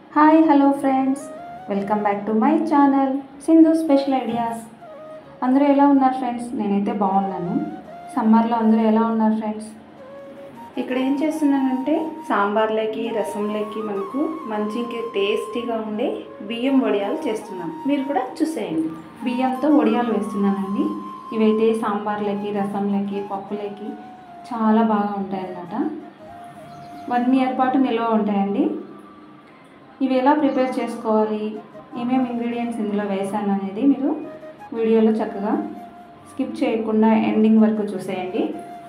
Hi hello friends, welcome back to my channel Sindhu special ideas. అందరూ ఎలా ఉన్నారు friends? నేనైతే బాగున్నాను. సమ్మర్లో అందరూ ఎలా ఉన్నారు ఫ్రెండ్స్? ఇక్కడ ఏం చేస్తున్నానంటే సాంబార్లోకి రసంలోకి మనకు మంచిగా టేస్టీగా ఉండే బియ్యం వడియాలు చేస్తున్నాం. మీరు కూడా చూసేయండి. బియ్యంతో వడియాలు వేస్తున్నానండి. ఇవైతే సాంబార్లోకి రసంలోకి పప్పులోకి చాలా బాగా ఉంటాయన్నమాట. 1 year పాటు నిల్వ ఉంటాయండి. ఇవి ఎలా ప్రిపేర్ చేసుకోవాలి, ఏమేమి ఇంగ్రీడియంట్స్ ఇందులో వేసాను అనేది మీరు వీడియోలో చక్కగా స్కిప్ చేయకుండా ఎండింగ్ వరకు చూసేయండి.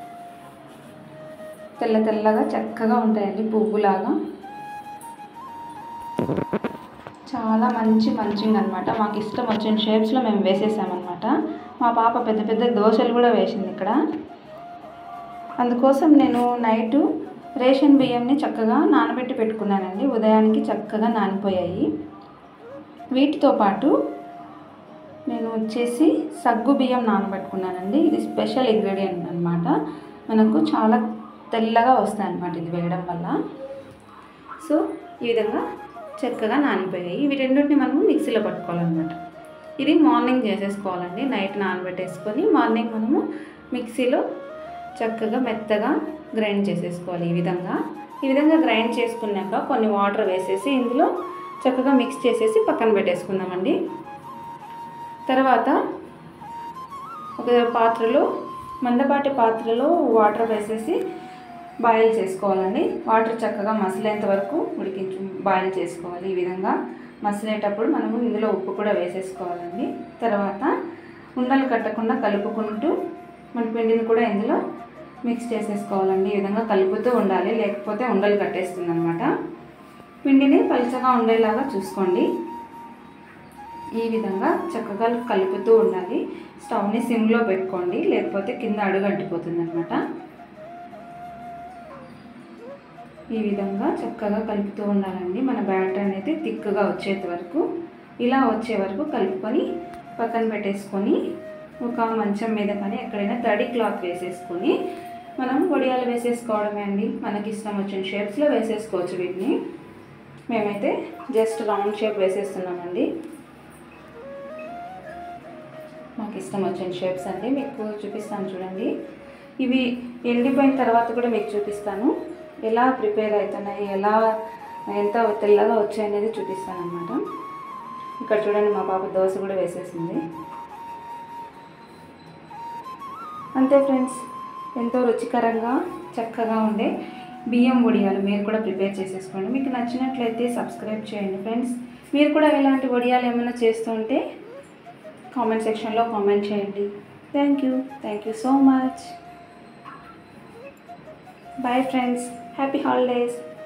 తెల్ల తెల్లగా చక్కగా ఉంటాయండి, పువ్వులాగా. చాలా మంచింగ్ అనమాట. మాకు ఇష్టం వచ్చిన షేప్స్లో మేము వేసేసామన్నమాట. మా పాప పెద్ద పెద్ద దోశలు కూడా వేసింది ఇక్కడ. అందుకోసం నేను నైటు రేషన్ బియ్యంని చక్కగా నానబెట్టి పెట్టుకున్నానండి. ఉదయానికి చక్కగా నానిపోయాయి. వీటితో పాటు నేను వచ్చేసి సగ్గు బియ్యం నానబెట్టుకున్నానండి. ఇది స్పెషల్ ఇంగ్రీడియంట్ అనమాట. మనకు చాలా తెల్లగా వస్తాయి అన్నమాట ఇది వేయడం వల్ల. సో ఈ విధంగా చక్కగా నానిపోయాయి. ఇవి రెండింటిని మనము మిక్సీలో పట్టుకోవాలన్నమాట. ఇది మార్నింగ్ చేసేసుకోవాలండి. నైట్ నానబెట్టేసుకొని మార్నింగ్ మనము మిక్సీలో చక్కగా మెత్తగా గ్రైండ్ చేసేసుకోవాలి. ఈ విధంగా గ్రైండ్ చేసుకున్నాక కొన్ని వాటర్ వేసేసి ఇందులో చక్కగా మిక్స్ చేసేసి పక్కన పెట్టేసుకుందామండి. తర్వాత ఒక పాత్రలో, మందపాటి పాత్రలో వాటర్ వేసేసి బాయిల్ చేసుకోవాలండి. వాటర్ చక్కగా మసిలేంత వరకు బాయిల్ చేసుకోవాలి. ఈ విధంగా మసిలేటప్పుడు మనము ఇందులో ఉప్పు కూడా వేసేసుకోవాలండి. తర్వాత ఉండలు కట్టకుండా కలుపుకుంటూ మన పిండిని కూడా ఇందులో మిక్స్ చేసేసుకోవాలండి. ఈ విధంగా కలుపుతూ ఉండాలి, లేకపోతే ఉండలు కట్టేస్తుంది అనమాట. పిండిని పలుచగా ఉండేలాగా చూసుకోండి. ఈ విధంగా చక్కగా కలుపుతూ ఉండాలి. స్టవ్ని సిమ్లో పెట్టుకోండి, లేకపోతే కింద అడుగు అంటిపోతుంది అనమాట. ఈ విధంగా చక్కగా కలుపుతూ ఉండాలండి. మన బ్యాటర్ అనేది థిక్గా వచ్చేంత వరకు, ఇలా వచ్చే వరకు కలుపుకొని పక్కన పెట్టేసుకొని ఒక మంచం మీద కానీ ఎక్కడైనా తడి క్లాత్ వేసేసుకొని మనం వడియాలు వేసేసుకోవడమే అండి. మనకి ఇష్టం వచ్చిన షేప్స్లో వేసేసుకోవచ్చు వీటిని. మేమైతే జస్ట్ రౌండ్ షేప్ వేసేస్తున్నామండి. మాకు ఇష్టం వచ్చిన షేప్స్ అండి. మీకు చూపిస్తాను చూడండి. ఇవి ఎండిపోయిన తర్వాత కూడా మీకు చూపిస్తాను ఎలా ప్రిపేర్ అవుతున్నాయి, ఎంత తెల్లగా వచ్చాయనేది చూపిస్తాను అన్నమాట. ఇక్కడ చూడండి, మా పాప దోశ కూడా వేసేసింది. అంతే ఫ్రెండ్స్, ఎంతో రుచికరంగా చక్కగా ఉండే బియ్యం వడియాలు మీరు కూడా ప్రిపేర్ చేసేసుకోండి. మీకు నచ్చినట్లయితే సబ్స్క్రైబ్ చేయండి ఫ్రెండ్స్. మీరు కూడా ఇలాంటి వడియాలు ఏమైనా చేస్తుంటే కామెంట్ సెక్షన్లో కామెంట్ చేయండి. Thank you so much. Bye friends, happy holidays.